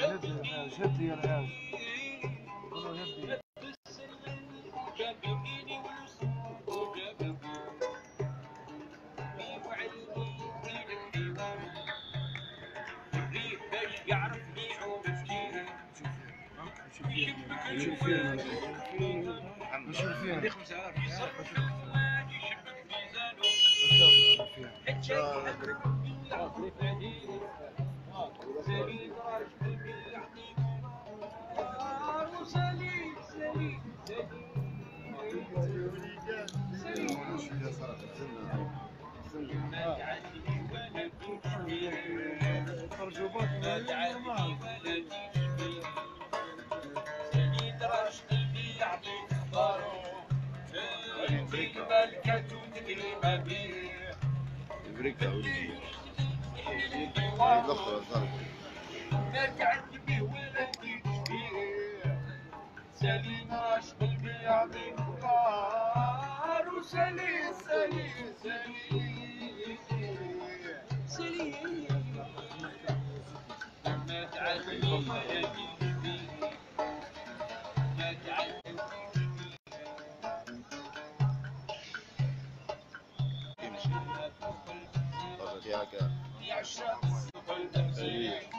هدي يا الحاج، قولوا هدي. شوف فين شوف فين عندي 5000 بريكا ولدي يدخل الضرب نرجع به ولدي سليم راش قلبي يعطي فقار وسليم سليم سليم سليم ما تعلمي ولدي ما تعلمي يا